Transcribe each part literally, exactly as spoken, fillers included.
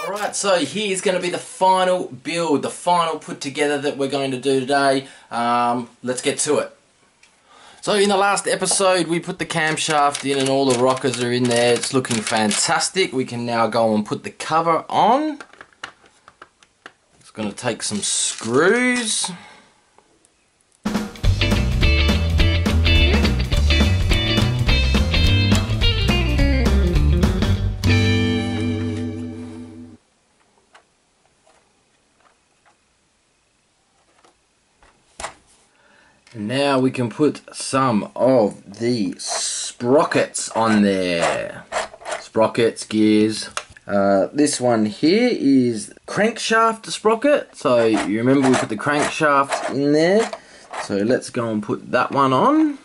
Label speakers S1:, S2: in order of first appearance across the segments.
S1: Alright, so here's going to be the final build, the final put together that we're going to do today. Um, let's get to it. So in the last episode we put the camshaft in and all the rockers are in there. It's looking fantastic. We can now go and put the cover on. It's going to take some screws. Now we can put some of the sprockets on there. Sprockets, gears. Uh, this one here is crankshaft sprocket. So you remember we put the crankshaft in there. So let's go and put that one on.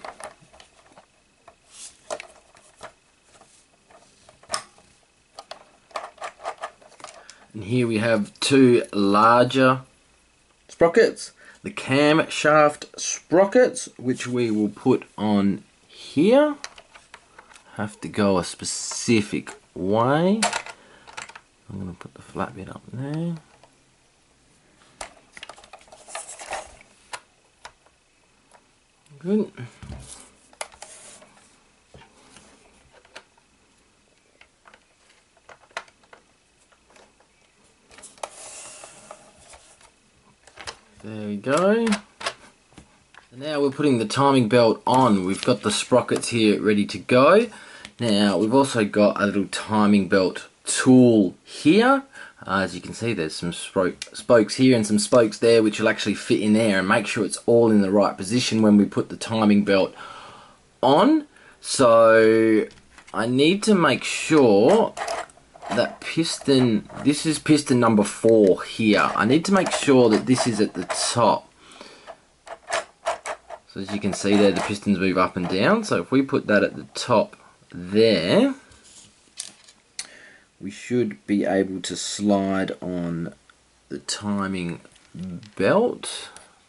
S1: And here we have two larger sprockets. The camshaft sprockets, which we will put on here. Have to go a specific way. I'm going to put the flat bit up there. Good. There we go. And now we're putting the timing belt on. We've got the sprockets here ready to go. Now we've also got a little timing belt tool here. Uh, as you can see, there's some spokes here and some spokes there which will actually fit in there and make sure it's all in the right position when we put the timing belt on. So I need to make sure that piston, this is piston number four here. I need to make sure that this is at the top. So as you can see there, the pistons move up and down. So if we put that at the top there, we should be able to slide on the timing belt.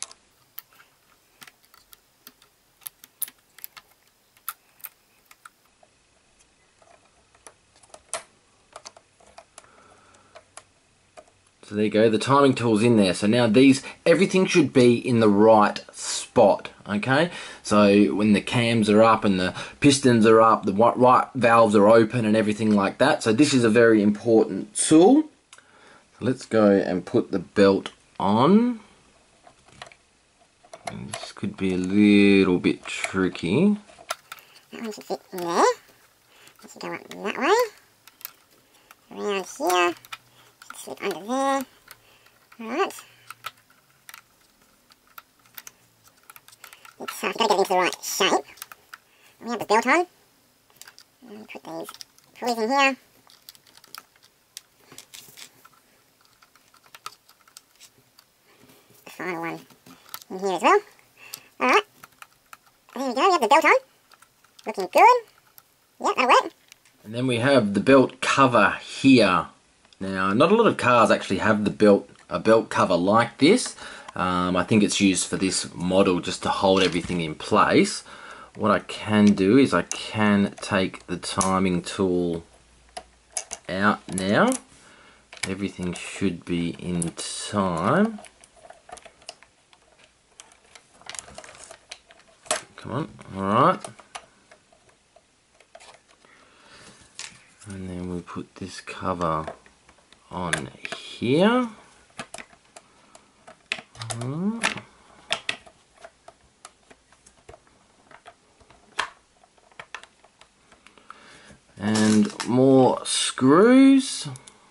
S1: So there you go, the timing tool's in there. So now these, everything should be in the right spot, okay? So when the cams are up and the pistons are up, the right valves are open and everything like that. So this is a very important tool. So let's go and put the belt on. And this could be a little bit tricky.
S2: That one should fit in there. That should go up that way. Around here. Slip under there. Alright. It's uh, I've got to get it into the right shape. We have the belt on. And put these pulleys in here. The final one in here as well. Alright. There we go, we have the belt on. Looking good. Yep, that'll work.
S1: And then we have the belt cover here. Now, not a lot of cars actually have the belt, a belt cover like this. Um, I think it's used for this model just to hold everything in place. What I can do is I can take the timing tool out now. Everything should be in time. Come on, alright. And then we put this cover on here. And more screws.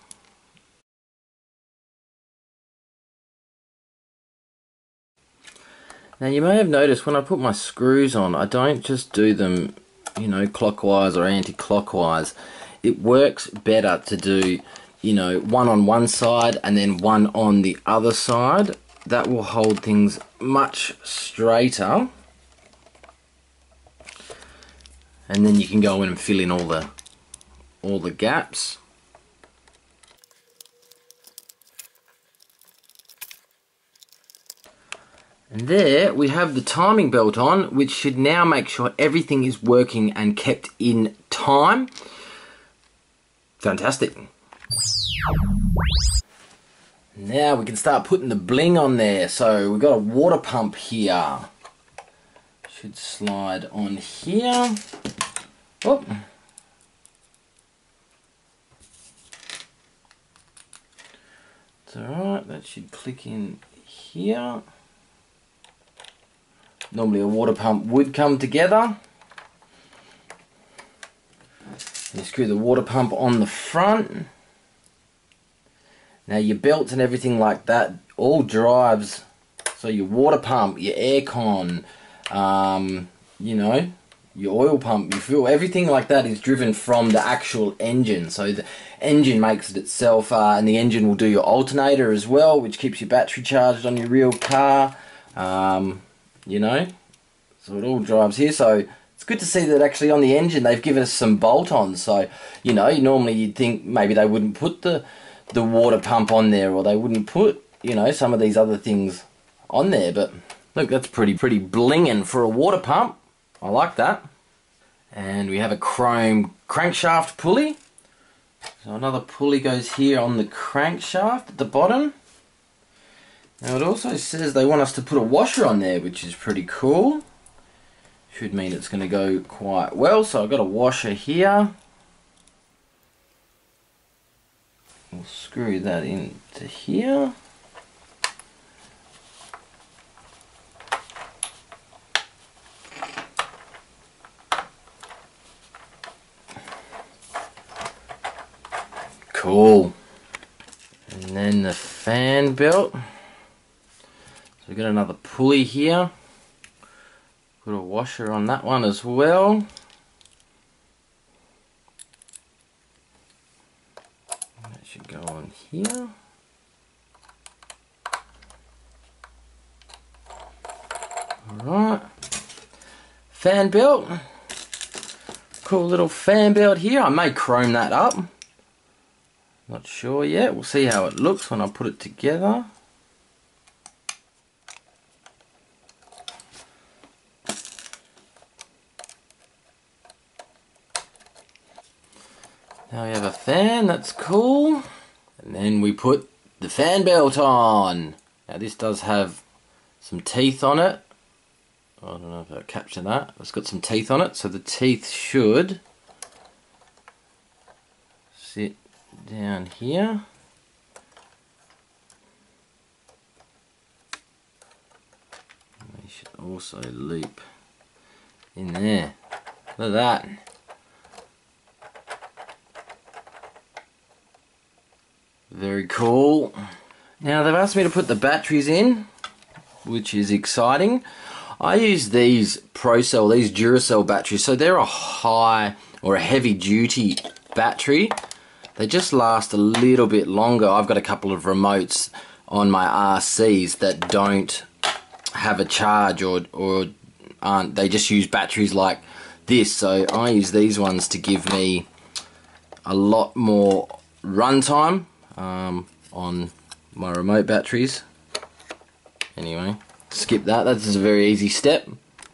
S1: Now you may have noticed when I put my screws on, I don't just do them, you know, clockwise or anti-clockwise. It works better to do, you know, one on one side and then one on the other side. That will hold things much straighter. And then you can go in and fill in all the all the gaps. And there we have the timing belt on, which should now make sure everything is working and kept in time. Fantastic. Now we can start putting the bling on there. So we've got a water pump here. Should slide on here. Oh. It's alright, that should click in here. Normally a water pump would come together. You screw the water pump on the front. Now your belts and everything like that all drives, so your water pump, your aircon, um, you know, your oil pump, your fuel, everything like that is driven from the actual engine. So the engine makes it itself, uh, and the engine will do your alternator as well, which keeps your battery charged on your real car, um, you know, so it all drives here. So it's good to see that actually on the engine they've given us some bolt-ons. So, you know, normally you'd think maybe they wouldn't put the the water pump on there, or they wouldn't put, you know, some of these other things on there, but look, that's pretty pretty blinging for a water pump. I like that. And we have a chrome crankshaft pulley. So another pulley goes here on the crankshaft at the bottom. Now it also says they want us to put a washer on there, which is pretty cool. Should mean it's going to go quite well. So I've got a washer here. We'll screw that into here. Cool. And then the fan belt. So we've got another pulley here. Put a washer on that one as well. That should go on here. Alright. Fan belt. Cool little fan belt here. I may chrome that up. Not sure yet. We'll see how it looks when I put it together. Now we have a fan, that's cool. And then we put the fan belt on. Now this does have some teeth on it. I don't know if I'll capture that. It's got some teeth on it, so the teeth should sit down here. They should also loop in there. Look at that. Very cool. Now they've asked me to put the batteries in, which is exciting. I use these ProCell, these Duracell batteries, so they're a high or a heavy duty battery. They just last a little bit longer. I've got a couple of remotes on my R Cs that don't have a charge, or, or aren't, they just use batteries like this. So I use these ones to give me a lot more runtime um, on my remote batteries. Anyway, skip that, that's just a very easy step.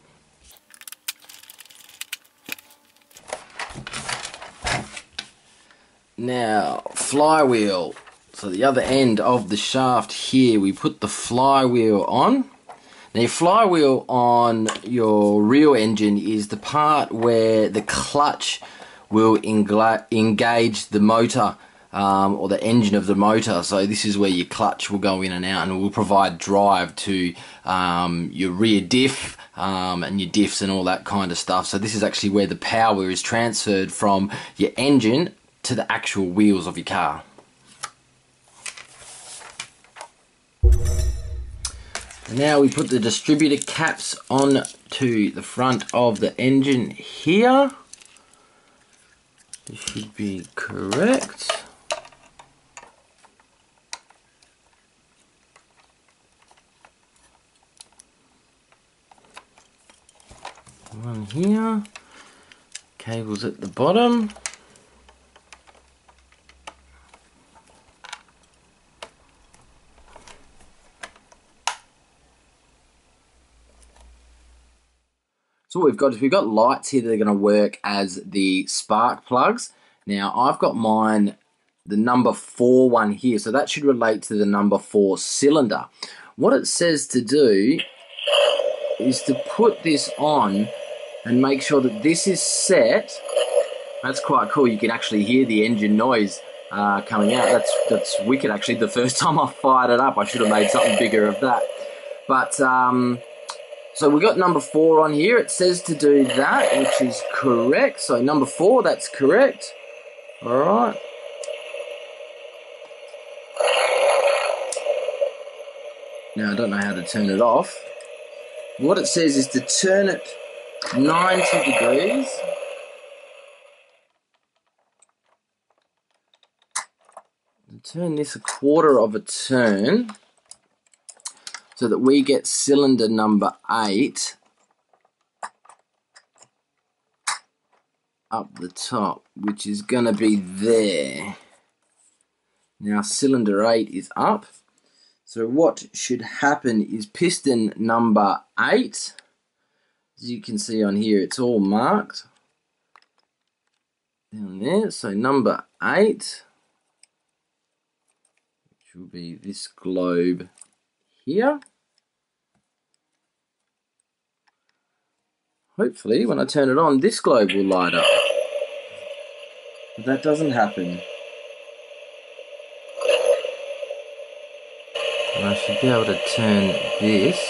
S1: Now, flywheel. So the other end of the shaft here, we put the flywheel on. Now your flywheel on your real engine is the part where the clutch will engage the motor, um, or the engine of the motor. So this is where your clutch will go in and out and will provide drive to um, your rear diff um, and your diffs and all that kind of stuff. So this is actually where the power is transferred from your engine to the actual wheels of your car. And now we put the distributor caps on to the front of the engine here. This should be correct. One here. Cables at the bottom. So what we've got is we've got lights here that are going to work as the spark plugs. Now I've got mine the number four one here. So that should relate to the number four cylinder. What it says to do is to put this on and make sure that this is set. That's quite cool. You can actually hear the engine noise uh, coming out. That's that's wicked, actually. The first time I fired it up, I should have made something bigger of that. But, um, so we got number four on here. It says to do that, which is correct. So number four, that's correct. All right. Now, I don't know how to turn it off. What it says is to turn it ninety degrees. Turn this a quarter of a turn so that we get cylinder number eight up the top, which is going to be there. Now cylinder eight is up. So what should happen is piston number eight, as you can see on here, it's all marked down there. So number eight, which will be this globe here. Hopefully when I turn it on, this globe will light up. But that doesn't happen. And I should be able to turn this.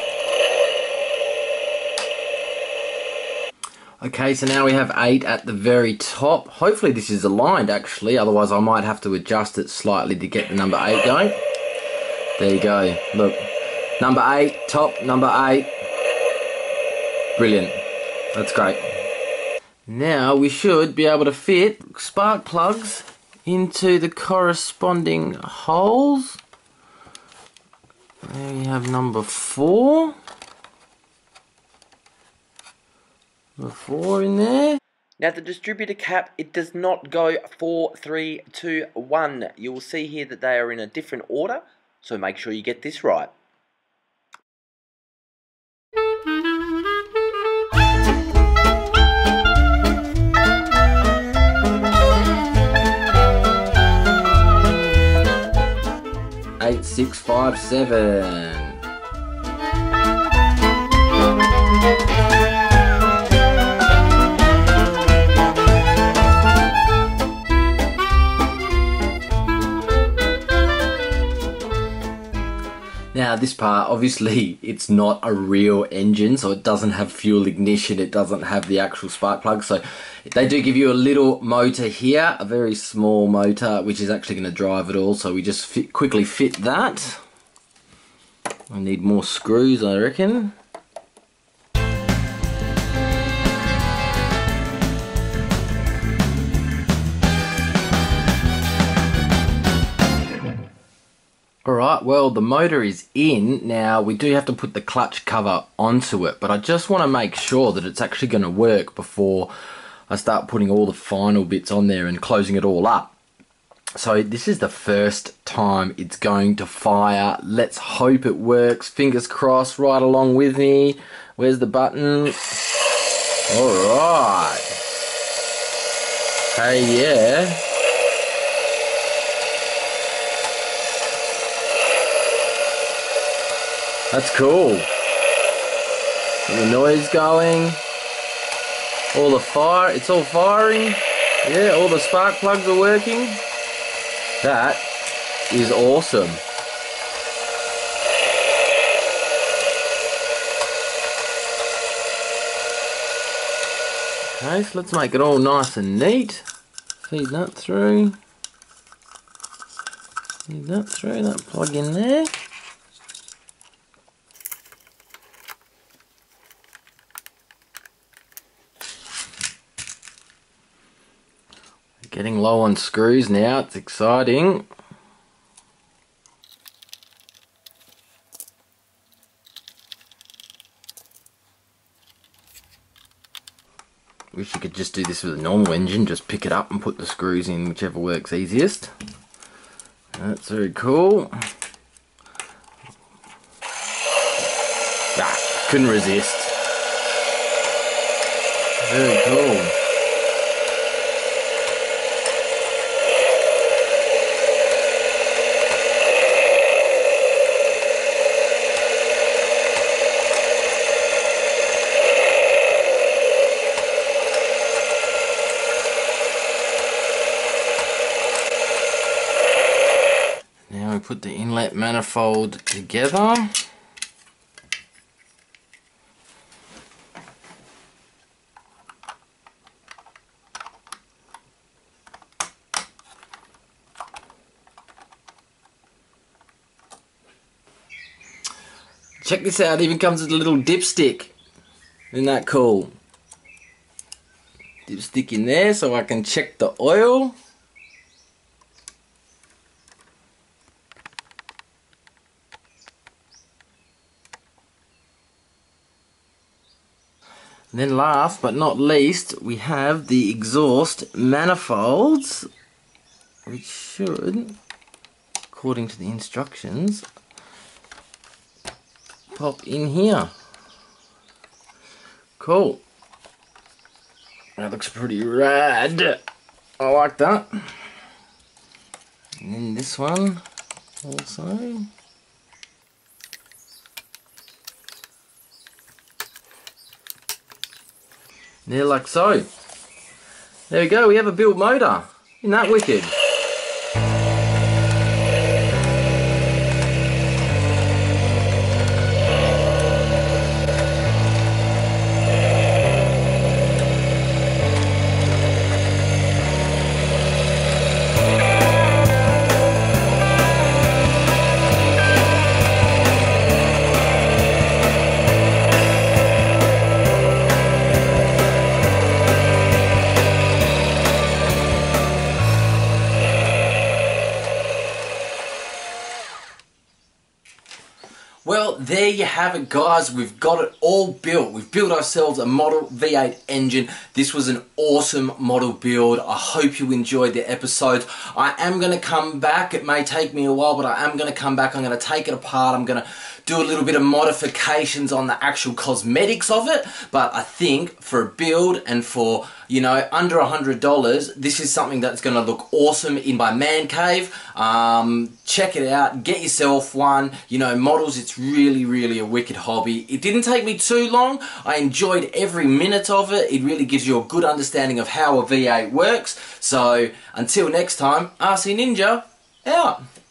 S1: Okay, so now we have eight at the very top. Hopefully this is aligned actually, otherwise I might have to adjust it slightly to get the number eight going. There you go, look. Number eight, top, number eight. Brilliant, that's great. Now we should be able to fit spark plugs into the corresponding holes. There we have number four. Number four in there.
S3: Now the distributor cap, it does not go four, three, two, one. You will see here that they are in a different order, so make sure you get this right.
S1: Eight, six, five, seven. Now this part, obviously it's not a real engine, so it doesn't have fuel ignition, it doesn't have the actual spark plug, so they do give you a little motor here, a very small motor, which is actually going to drive it all, so we just fit, quickly fit that. I need more screws, I reckon. Alright, well the motor is in. Now we do have to put the clutch cover onto it, but I just want to make sure that it's actually going to work before I start putting all the final bits on there and closing it all up. So this is the first time it's going to fire. Let's hope it works. Fingers crossed, right along with me. Where's the button? Alright. Hey, yeah. That's cool. The noise going. All the fire, it's all firing. Yeah, all the spark plugs are working. That is awesome. Okay, so let's make it all nice and neat. Feed that through. Feed that through, that plug in there. Getting low on screws now, it's exciting. Wish you could just do this with a normal engine, just pick it up and put the screws in, whichever works easiest. That's very cool. Ah, couldn't resist. Very cool. we put the inlet manifold together. Check this out, it even comes with a little dipstick. Isn't that cool? Dipstick in there so I can check the oil. And then last but not least, we have the exhaust manifolds, which should, according to the instructions, pop in here. Cool. That looks pretty rad. I like that. And then this one also. There, like so. There we go, we have a built motor. Isn't that wicked? Well, there you have it, guys. We've got it all built. We've built ourselves a Model V eight engine. This was an awesome model build. I hope you enjoyed the episode. I am going to come back. It may take me a while, but I am going to come back. I'm going to take it apart. I'm going to do a little bit of modifications on the actual cosmetics of it. But I think for a build and for, you know, under a hundred dollars, this is something that's going to look awesome in my man cave. Um, check it out. Get yourself one. You know, models, it's really, really a wicked hobby. It didn't take me too long. I enjoyed every minute of it. It really gives you a good understanding of how a V eight works. So, until next time, R C Ninja, out.